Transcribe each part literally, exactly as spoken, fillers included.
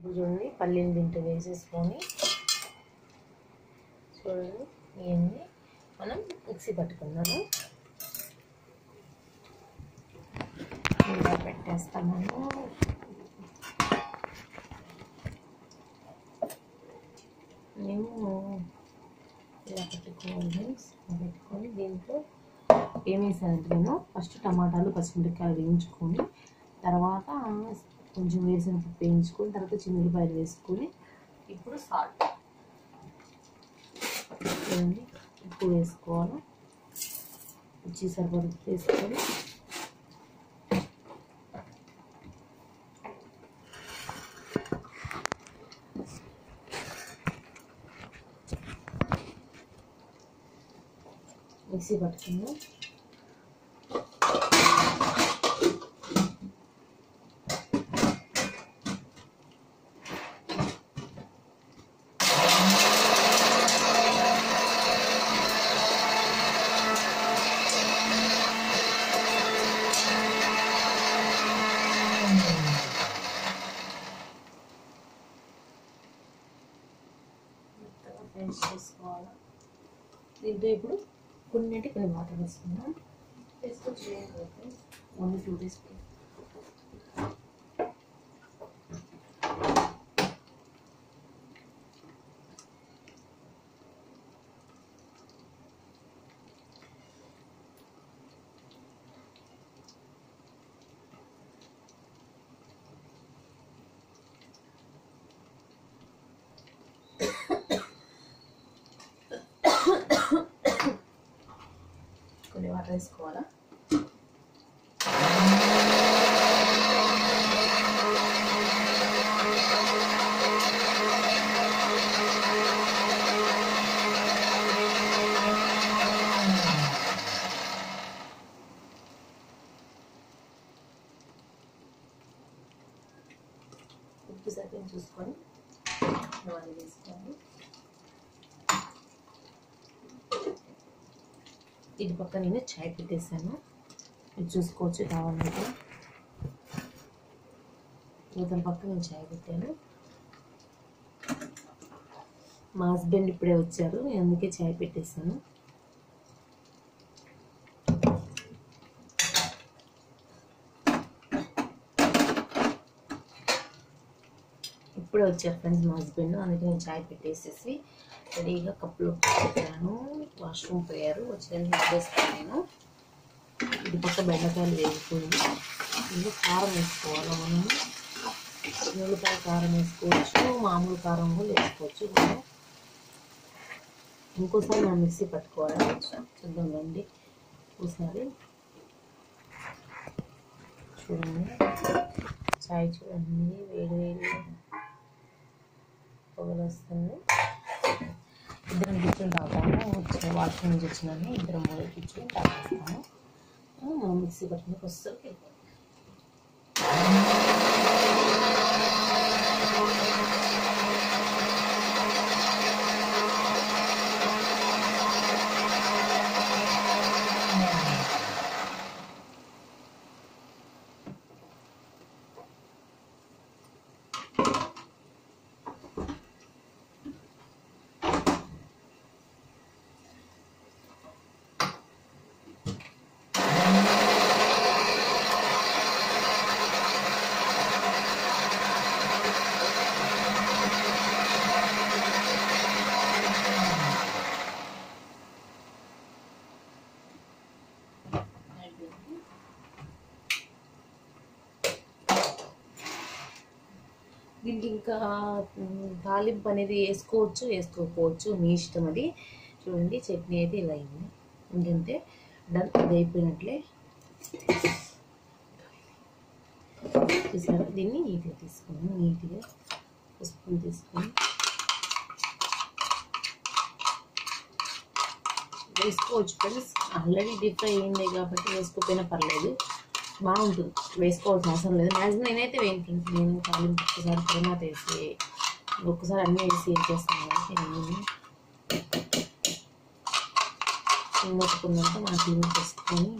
చూడండి పల్లీలు దీంట్లో వేసేసుకొని చూడండి ఇవన్నీ మనం మిక్సీ పట్టుకున్నాము. ఇలా పెట్టేస్తాము. మేము ఇలా పెట్టుకోవాలి ఫ్రెండ్స్. పెట్టుకొని దీంట్లో ఏం వేసానంటే నేను ఫస్ట్ టమాటాలు పచ్చిమిరపకాయలు వేయించుకొని తర్వాత కొంచెం వేరుశనగపప్పు వేయించుకొని తర్వాత చిన్నులపాయలు వేసుకొని ఇప్పుడు సాల్ట్ చూడండి ఉప్పు వేసుకోవాలి. రుచి సరిపడ వేసుకొని మిక్సీ పట్టుకుందాం. పేస్ట్ చేసుకోవాలి. దీంట్లో ఇప్పుడు కొన్ని అంటే కొన్ని వాటర్ వేసుకుందాం. వేసుకొని చేయకపోతే ఓన్లీ టూ టీ స్పూన్ కొన్ని వాటర్ వేసుకోవాలా. ఉప్పు సరిగ్గా చూసుకొని ఇవన్నీ వేసుకోండి. ఇటు పక్క నేను చాయ్ పెట్టేసాను, ఇది చూసుకోవచ్చు కావాలంటే. ఇతని పక్క నేను చాయ్ పెట్టాను. మా హస్బెండ్ ఇప్పుడే వచ్చారు, నేను అందుకే చాయ్ పెట్టేసాను. ఇప్పుడే వచ్చారు ఫ్రెండ్స్ మా హస్బెండ్, అందుకే నేను చాయ్ పెట్టేసేసి రెడీగా కప్పులో పెట్టాను. వాష్రూమ్ పోయారు, వచ్చిన వేస్తాను నేను. ఇది పక్క బెండకాయలు వేగిపోయింది. ఇందులో కారం వేసుకోవాలి. మనం ఉల్లిపాయ కారం వేసుకోవచ్చు, మామూలు కారం కూడా వేసుకోవచ్చు. మనం ఇంకోసారి మనం మిక్సీ పట్టుకోవాలి. చూద్దాం రండి ఒకసారి. చూడండి చాయ్ చూడండి వేడి వేడి పొగలు వస్తుంది. ఇద్దరం కూర్చొని తాగుతాము. వచ్చిన వాష్రూమ్ నుంచి వచ్చినాను, ఇద్దరం మూడు కూర్చొని తాగేస్తాము. మనం మిక్సీ పట్టుకుని వస్తుంది. దీనికి ఇంకా తాలింపు అనేది వేసుకోవచ్చు, వేసుకోకపోవచ్చు, మీ ఇష్టం అది. చూడండి చట్నీ అయితే ఇలా అయింది. ఎందుకంటే డన్ అది అయిపోయినట్లే. చూసారా, దీన్ని నీట్గా తీసుకొని నీట్గా స్పూన్ తీసుకొని వేసుకోవచ్చు ఫ్రెండ్స్. ఆల్రెడీ డీప్ ఫ్రై అయింది కాబట్టి వేసుకోకపోయినా పర్లేదు, బాగుంటుంది. వేసుకోవాల్సిన అవసరం లేదు. మ్యాక్సిమం నేనైతే వేయండి ఫ్రెండ్స్. నేను తాలింపు ఒక్కసారి తర్వాత వేసి ఒక్కసారి అన్నీ వేసి ఏం చేస్తాను కాబట్టి నేను మొత్తుకున్నాక మన క్లీన్ చేసుకొని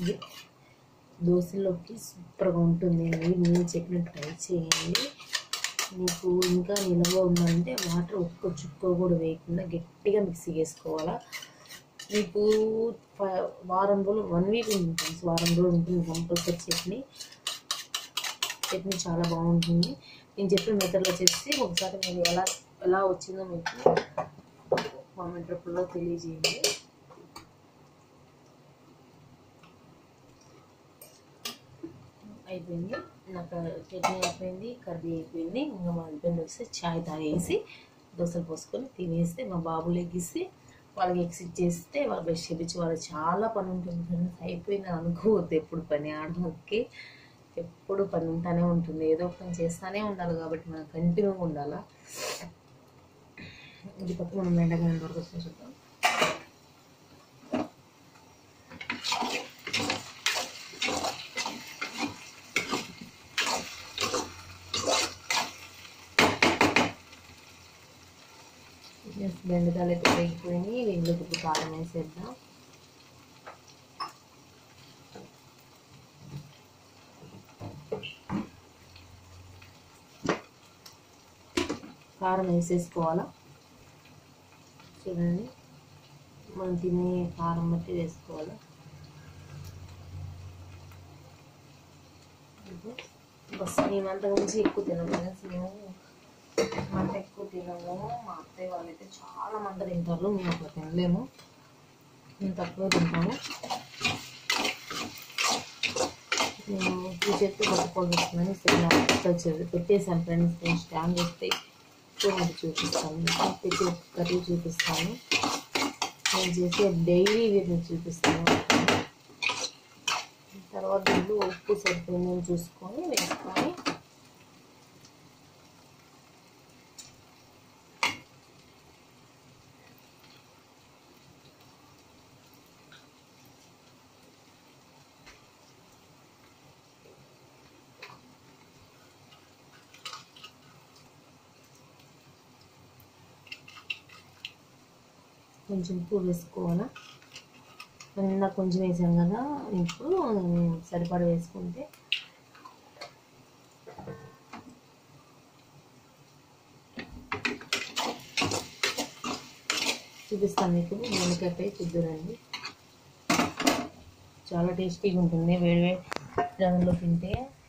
దోశలోకి సూపర్గా ఉంటుంది. మీరు నేను చెప్పినట్టు ట్రై చేయండి. మీకు ఇంకా నిలవ ఉందంటే వాటర్ ఒక్క చుక్క కూడా వేయకుండా గట్టిగా మిక్సీ వేసుకోవాలా. మీకు వారం రోజులు వన్ వీక్ ఉంటుంది, వారం రోజులు ఉంటుంది కంపల్సరీ. చట్నీ చట్నీ చాలా బాగుంటుంది. నేను చెప్పిన మెథడ్లో చేసి ఒకసారి మీరు ఎలా ఎలా వచ్చిందో మీకు కామెంట్ రూపంలో తెలియజేయండి. అయిపోయింది, నాకు చట్నీ అయిపోయింది, కర్రీ అయిపోయింది. ఇంకా మా హస్బెండ్ వస్తే ఛాయ్ తాగేసి దోశలు పోసుకొని తినేస్తే మా బాబు లెగిసి వాళ్ళకి ఎగ్స్ ఇచ్చేస్తే వాళ్ళు బ్రష్ చేపించి వాళ్ళకి చాలా పని ఉంటుంది ఫ్రెండ్స్. అయిపోయింది అనుకోవద్దు, ఎప్పుడు పని ఆడడానికి ఎప్పుడు పని ఉంటానే ఉంటుంది, ఏదో ఒక పని చేస్తూనే ఉండాలి. కాబట్టి మనం కంటిన్యూగా ఉండాలా. ఇది పక్క మనం బెండకాయ వరకు వచ్చి చూద్దాం. బెండకాయలు అయితే వేగిపోయినాయి. ఇందులోకి ఇప్పుడు కారం వేసేద్దాం. కారం వేసేసుకోవాలా. చూడండి, మనం తినే కారం బట్టి వేసుకోవాలా. బస్ మేము అంత గురించి ఎక్కువ తినము ఫ్రెండ్స్. మేము మంట ఎక్కువ తినము. మా అత్తయ్య వాళ్ళైతే చాలా మంట తింటారు, మేము అట్లా తినలేము, మేము తక్కువ తింటాము. నేను ఈ చేతితో పట్టుకోవాల్సిందని సరే పెట్టేసాను ఫ్రెండ్స్. నేను స్టాండ్ చేస్తే చూడండి చూపిస్తాను, పెట్టి కర్రీ చూపిస్తాను. నేను చేసే డైలీ వీటిని చూపిస్తాను. తర్వాత దీంట్లో ఉప్పు సరిపోయిందని చూసుకొని వేసుకొని కొంచెం ఉప్పు వేసుకోవాలా. మనం ఇందాక కొంచెం వేసాం కదా, ఇప్పుడు సరిపడా వేసుకుంటే చూపిస్తాను మీకు. బెండకాయ చూద్దురండి, చాలా టేస్టీగా ఉంటుంది వేడి వేడి దానిలో తింటే.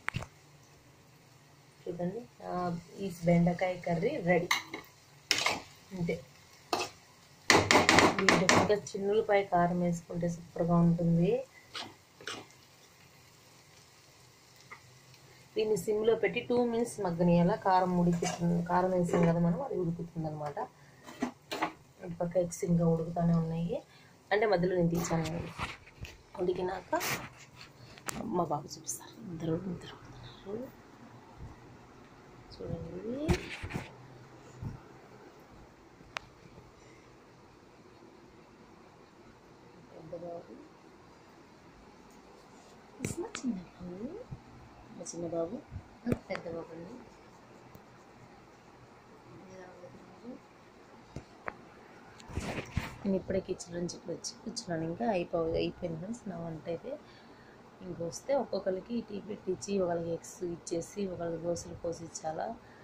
చూడండి, ఈ బెండకాయ కర్రీ రెడీ. అంతే, ఇంకా చిన్నులపై కారం వేసుకుంటే సూపర్గా ఉంటుంది. దీన్ని సిమ్లో పెట్టి టూ మినిట్స్ మగ్గనియాల. కారం ఉడుకుతుంది, కారం వేసాం కదా మనం, అది ఉడుకుతుంది అనమాట. ఇటు పక్క ఎగ్స్ ఇంకా ఉడుకుతూనే ఉన్నాయి, అంటే మధ్యలో నేను తీసాను. ఉడికినాక మా బాబు చూపిస్తారు. ఇద్దరు ఇద్దరు చూడండి. చిన్న బాబు, మా చిన్న బాబు, పెద్ద బాబు అండి. నేను ఇప్పుడే కిచెన్ నుంచి ఇప్పుడు వచ్చి కూర్చున్నాను. ఇంకా అయిపో అయిపోయింది ఫ్రెండ్స్ నా వంట అయితే. ఇంకొస్తే ఒక్కొక్కరికి టీ పెట్టించి ఒకరికి ఎగ్స్ ఇచ్చేసి ఒకరికి దోశలు పోసి ఇచ్చాలా.